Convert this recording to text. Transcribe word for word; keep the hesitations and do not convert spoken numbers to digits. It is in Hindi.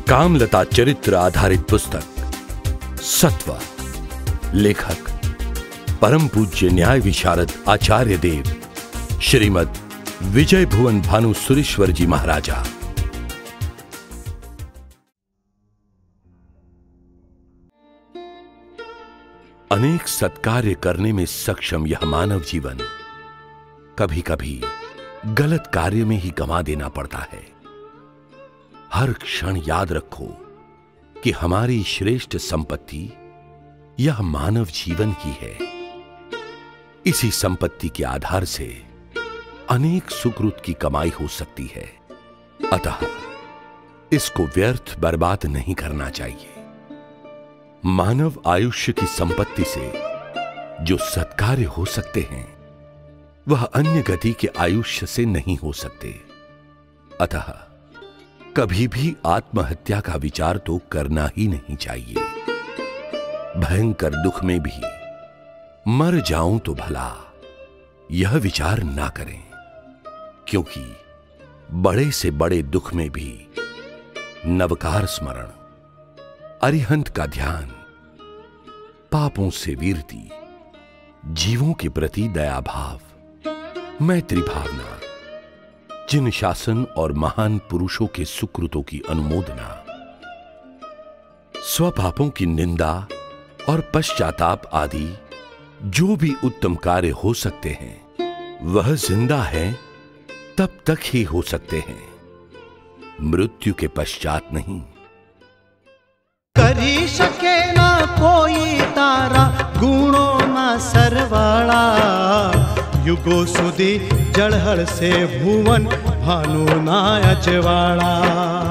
कामलता चरित्र आधारित पुस्तक सत्व, लेखक परम पूज्य न्याय विशारद आचार्य देव श्रीमद विजय भुवन भानु सुरेश्वर जी महाराजा। अनेक सत्कार्य करने में सक्षम यह मानव जीवन कभी कभी गलत कार्य में ही गंवा देना पड़ता है। हर क्षण याद रखो कि हमारी श्रेष्ठ संपत्ति यह मानव जीवन की है। इसी संपत्ति के आधार से अनेक सुकृत की कमाई हो सकती है, अतः इसको व्यर्थ बर्बाद नहीं करना चाहिए। मानव आयुष्य की संपत्ति से जो सत्कार्य हो सकते हैं वह अन्य गति के आयुष्य से नहीं हो सकते, अतः कभी भी आत्महत्या का विचार तो करना ही नहीं चाहिए। भयंकर दुख में भी मर जाऊं तो भला, यह विचार ना करें, क्योंकि बड़े से बड़े दुख में भी नवकार स्मरण, अरिहंत का ध्यान, पापों से वीरती, जीवों के प्रति दया भाव, मैत्री भावना, जिन शासन और महान पुरुषों के सुकृतों की अनुमोदना, स्वपापों की निंदा और पश्चाताप आदि जो भी उत्तम कार्य हो सकते हैं वह जिंदा है तब तक ही हो सकते हैं, मृत्यु के पश्चात नहीं। करी सके ना कोई तारा गुणों ना सरवाला, युगो सुधी जड़हड़ से भुवन भानु ना अजवाड़ा।